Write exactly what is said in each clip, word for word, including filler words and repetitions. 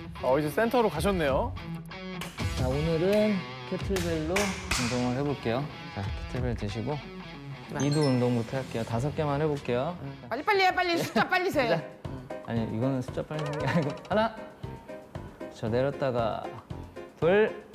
어, 이제 센터로 가셨네요. 자, 오늘은 캐틀벨로 운동을 해볼게요. 자, 캐틀벨 드시고 이두 운동부터 할게요. 다섯 개만 해볼게요. 빨리빨리 해, 빨리. 숫자 빨리 세. 아니, 이거는 숫자 빨리 하는 게 아니고 하나, 저 내렸다가 둘,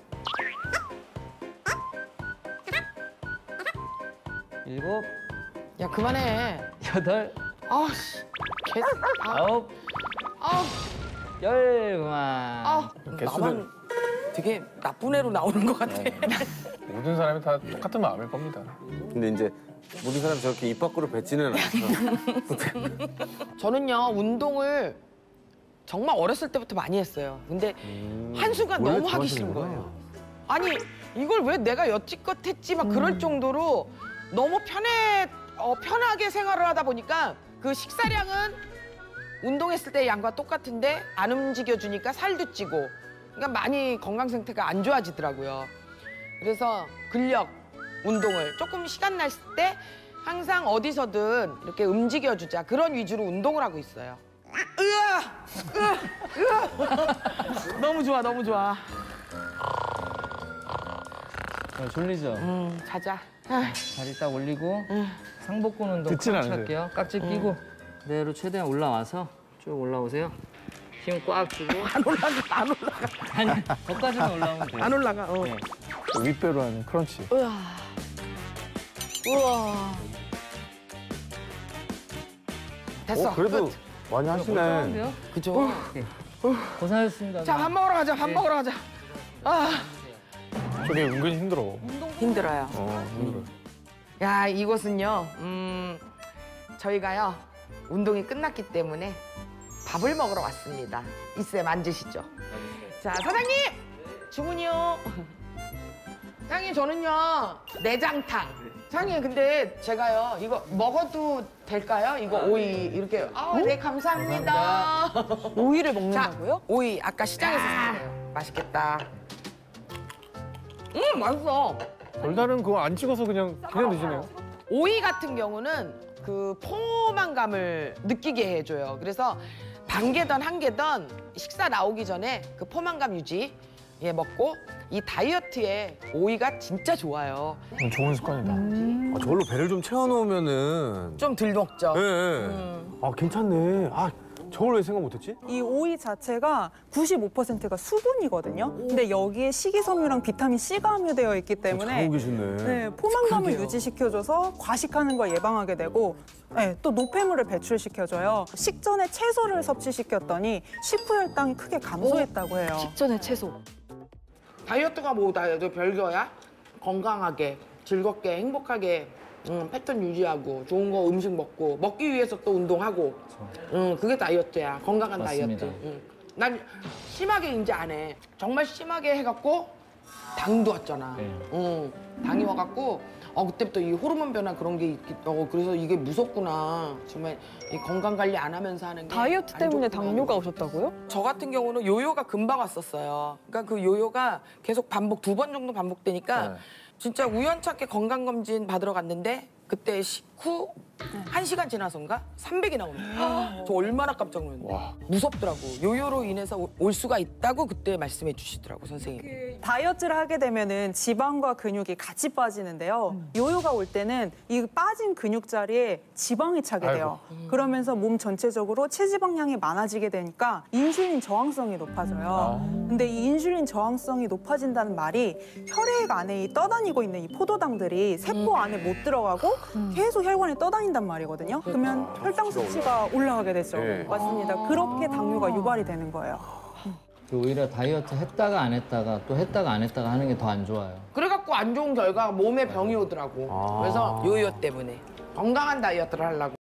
일곱, 야, 그만해. 여덟, 아우씨. 개... 아, 아홉, 아우, 열, 그만. 아우. 개수는- 나만 되게 나쁜 애로 나오는 것 같아. 모든 사람이 다 똑같은 마음일 겁니다. 근데 이제 모든 사람이 저렇게 입 밖으로 뱉지는 않죠. 저는요, 운동을 정말 어렸을 때부터 많이 했어요. 근데 한순간 원래 너무 하기 싫은 거예요. 아니, 이걸 왜 내가 여지껏 했지? 막 그럴 정도로 너무 편해, 어, 편하게 생활을 하다 보니까 그 식사량은 운동했을 때의 양과 똑같은데 안 움직여주니까 살도 찌고 그러니까 많이 건강 상태가 안 좋아지더라고요. 그래서 근력 운동을 조금 시간 날 때 항상 어디서든 이렇게 움직여주자 그런 위주로 운동을 하고 있어요. 으아! 으아! 으아! 너무 좋아, 너무 좋아. 자, 졸리죠? 음, 자자. 아, 다리 딱 올리고 상복근 운동 듣진 같이 않으세요. 할게요. 깍지 끼고 그대로 최대한 올라와서 쭉 올라오세요. 힘 꽉 주고. 안 올라가, 안 올라가. 아니, 거기까지만 올라오면 돼요. 안 올라가. 어. 네. 윗배로 하는 크런치. 우와. 우와. 됐어. 어, 그래도 끝. 많이 하시네. 멀쩡한데요? 그죠? 네. 고생하셨습니다. 자, 밥 먹으러 가자. 밥 먹으러 가자. 아, 저게 은근히 힘들어. 힘들어요. 어, 힘들어. 야, 이곳은요. 음, 저희가요. 운동이 끝났기 때문에 밥을 먹으러 왔습니다. 이쌤 앉으시죠. 자, 사장님! 주문이요. 사장님, 저는요. 내장탕. 사장님, 근데 제가요. 이거 먹어도 될까요? 이거 오이 이렇게. 아, 네, 감사합니다. 오이를 자, 먹는다고요? 오이 아까 시장에서 산 거예요. 맛있겠다. 음, 맛있어. 별다른 그거 안 찍어서 그냥 그냥 드시네요. 오이 같은 경우는 그 포만감을 느끼게 해줘요. 그래서 반 개든 한 개든 식사 나오기 전에 그 포만감 유지 예 먹고 이 다이어트에 오이가 진짜 좋아요. 음, 좋은 습관이다. 아, 저걸로 배를 좀 채워놓으면은. 좀 덜 먹죠. 예, 예. 아, 괜찮네. 아, 저걸 왜 생각 못했지? 이 오이 자체가 구십오 퍼센트가 수분이거든요. 근데 여기에 식이섬유랑 비타민 C가 함유되어 있기 때문에 잘하고 계시네. 네, 포만감을 그러게요. 유지시켜줘서 과식하는 걸 예방하게 되고 네, 또 노폐물을 배출시켜줘요. 식전에 채소를 섭취시켰더니 식후 혈당이 크게 감소했다고 해요. 식전에 채소. 다이어트가 뭐다 별거야? 건강하게, 즐겁게, 행복하게 음, 패턴 유지하고 좋은 거 음식 먹고 먹기 위해서 또 운동하고 음, 그게 다이어트야. 건강한 맞습니다. 다이어트. 음. 난 심하게 이제 안 해. 정말 심하게 해갖고 당도 왔잖아. 네. 음, 당이 와갖고 어, 그때부터 이 호르몬 변화 그런 게 있기 어, 그래서 이게 무섭구나. 정말 이 건강 관리 안 하면서 하는 게 다이어트 안 때문에 좋구나. 당뇨가 오셨다고요? 저 같은 경우는 요요가 금방 왔었어요. 그러니까 그 요요가 계속 반복, 두 번 정도 반복되니까 네. 진짜 우연찮게 건강검진 받으러 갔는데 그때 식후 한 시간 지나서인가 삼백이 나오는 거예요. 저 얼마나 깜짝 놀랐는데. 무섭더라고. 요요로 인해서 올 수가 있다고 그때 말씀해 주시더라고, 선생님이. 다이어트를 하게 되면은 지방과 근육이 같이 빠지는데요. 요요가 올 때는 이 빠진 근육 자리에 지방이 차게 돼요. 그러면서 몸 전체적으로 체지방량이 많아지게 되니까 인슐린 저항성이 높아져요. 근데 이 인슐린 저항성이 높아진다는 말이 혈액 안에 이 떠다니고 있는 이 포도당들이 세포 안에 못 들어가고 계속 혈관에 떠다닌단 말이거든요. 그러면 혈당 수치가 올라가게 되죠. 네. 맞습니다. 그렇게 당뇨가 유발이 되는 거예요. 오히려 다이어트 했다가 안 했다가 또 했다가 안 했다가 하는 게 더 안 좋아요. 그래갖고 안 좋은 결과가 몸에 병이 오더라고. 아. 그래서 요요 때문에 건강한 다이어트를 하려고.